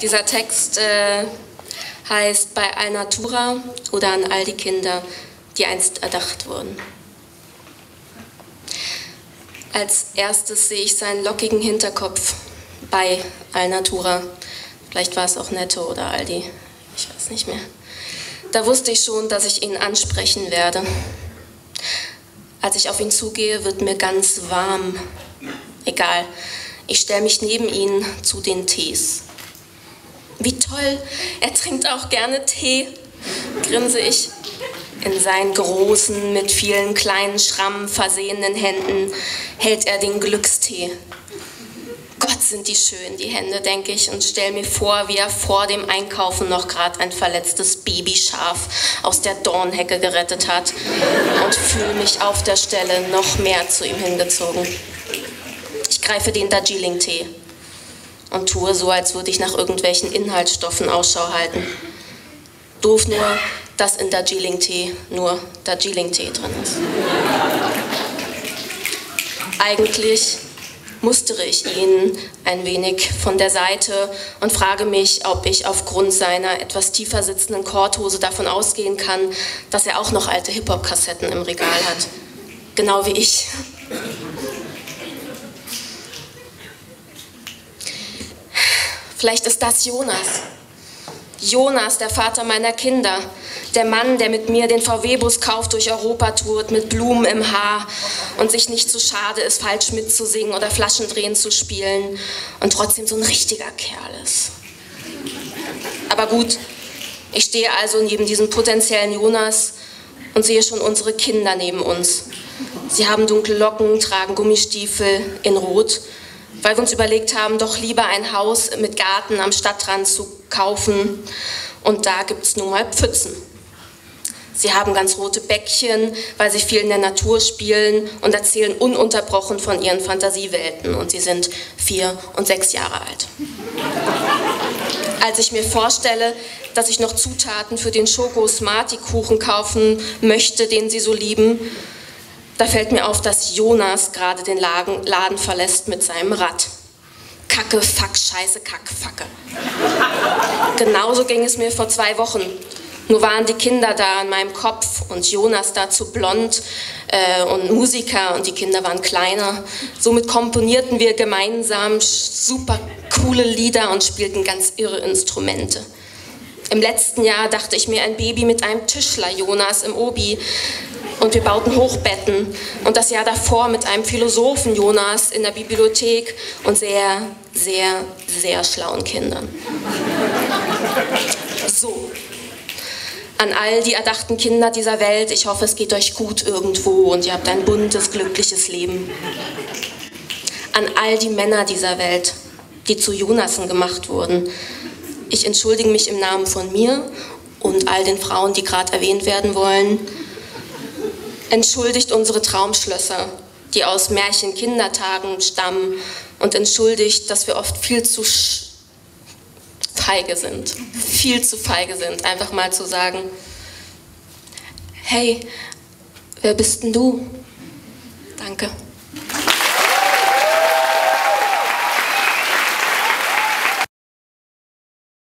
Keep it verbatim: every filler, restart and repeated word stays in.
Dieser Text äh, heißt Bei Alnatura oder an all die Kinder, die einst erdacht wurden. Als erstes sehe ich seinen lockigen Hinterkopf bei Alnatura. Vielleicht war es auch Netto oder Aldi, ich weiß nicht mehr. Da wusste ich schon, dass ich ihn ansprechen werde. Als ich auf ihn zugehe, wird mir ganz warm. Egal, ich stelle mich neben ihn zu den Tees. Wie toll, er trinkt auch gerne Tee, grinse ich. In seinen großen, mit vielen kleinen Schrammen versehenen Händen hält er den Glückstee. Gott, sind die schön, die Hände, denke ich, und stelle mir vor, wie er vor dem Einkaufen noch gerade ein verletztes Babyschaf aus der Dornhecke gerettet hat und fühle mich auf der Stelle noch mehr zu ihm hingezogen. Ich greife den Darjeeling-Tee und tue so, als würde ich nach irgendwelchen Inhaltsstoffen Ausschau halten. Doof nur, dass in Darjeeling-Tee nur Darjeeling-Tee drin ist. Eigentlich mustere ich ihn ein wenig von der Seite und frage mich, ob ich aufgrund seiner etwas tiefer sitzenden Korthose davon ausgehen kann, dass er auch noch alte Hip-Hop-Kassetten im Regal hat. Genau wie ich. Vielleicht ist das Jonas. Jonas, der Vater meiner Kinder. Der Mann, der mit mir den V W-Bus kauft, durch Europa tourt, mit Blumen im Haar und sich nicht zu schade ist, falsch mitzusingen oder Flaschendrehen zu spielen und trotzdem so ein richtiger Kerl ist. Aber gut, ich stehe also neben diesem potenziellen Jonas und sehe schon unsere Kinder neben uns. Sie haben dunkle Locken, tragen Gummistiefel in Rot, weil wir uns überlegt haben, doch lieber ein Haus mit Garten am Stadtrand zu kaufen. Und da gibt es nun mal Pfützen. Sie haben ganz rote Bäckchen, weil sie viel in der Natur spielen und erzählen ununterbrochen von ihren Fantasiewelten. Und sie sind vier und sechs Jahre alt. Als ich mir vorstelle, dass ich noch Zutaten für den Schoko-Smarty-Kuchen kaufen möchte, den sie so lieben, da fällt mir auf, dass Jonas gerade den Laden, Laden verlässt mit seinem Rad. Kacke, Fuck, Scheiße, Kack, Facke. Genauso ging es mir vor zwei Wochen. Nur waren die Kinder da in meinem Kopf und Jonas dazu blond äh, und Musiker und die Kinder waren kleiner. Somit komponierten wir gemeinsam super coole Lieder und spielten ganz irre Instrumente. Im letzten Jahr dachte ich mir ein Baby mit einem Tischler Jonas im Obi und wir bauten Hochbetten und das Jahr davor mit einem Philosophen Jonas in der Bibliothek und sehr, sehr, sehr schlauen Kindern. So. An all die erdachten Kinder dieser Welt, ich hoffe, es geht euch gut irgendwo und ihr habt ein buntes, glückliches Leben. An all die Männer dieser Welt, die zu Jonasen gemacht wurden. Ich entschuldige mich im Namen von mir und all den Frauen, die gerade erwähnt werden wollen. Entschuldigt unsere Traumschlösser, die aus Märchen-Kindertagen stammen und entschuldigt, dass wir oft viel zu feige sind, viel zu feige sind, einfach mal zu sagen, hey, wer bist denn du? Danke.